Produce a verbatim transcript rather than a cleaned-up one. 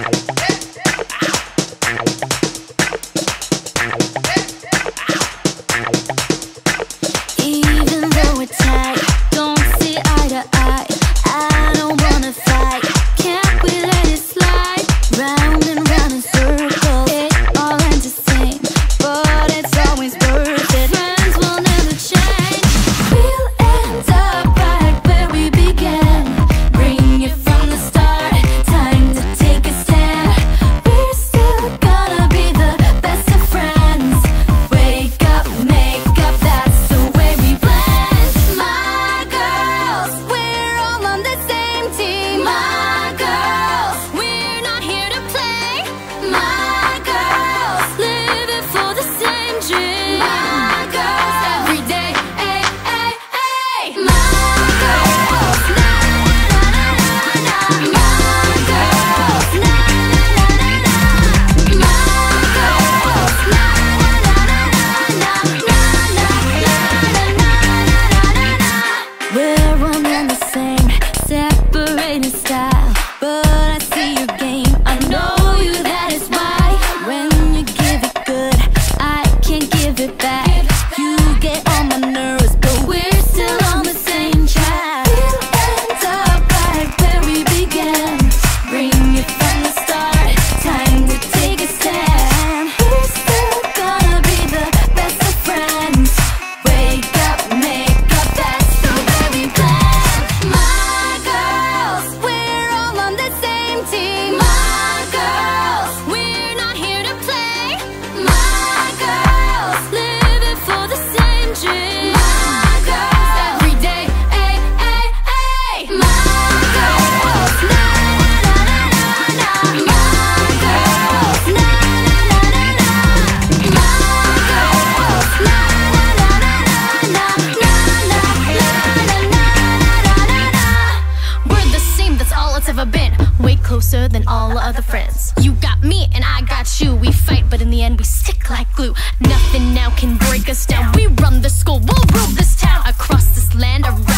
Even though we're tight, don't see eye to eye. I don't wanna fight, can't we let it slide? Round and round in circles, it all ends the same, but it's always worth it. Friends will never change. We'll end up right where we began. Bring it from the start, time to take a stand. We're still gonna be the best of friends. Wake up, make up, that's the way we blend. My girls, we're all on the same team. My girls, we're not here to play. My girls, living for the same dream. My girls, every day, ay, ay, ay. My girls, na na na na na. My girls, na na na na na. My girls, na na na na na na na na na na. We're one and the same, separated style, but I see your game. I know you, that is why. When you give it good, I can't give it back. You get on my nerves, but we're still on the same track. We'll end up right where we began. Bring it from the start, time to take a stand. We're still gonna be the best of friends. Wake up, make up, that's the way we plan. My girls, we're all on the same team. My girls, we're not here to play. My girls, living for the same dream. My girls, every day, ay, ay, ay. My girls, na na na na na. My girls, na na na na na. My girls, na na na na na na na na na na. We're the same, that's all it's ever been. Way closer than all our other friends. You got me and I got you. We fight, but in the end we stick like glue. Nothing now can break us down. We run the school, we'll rule this town. Across this land, around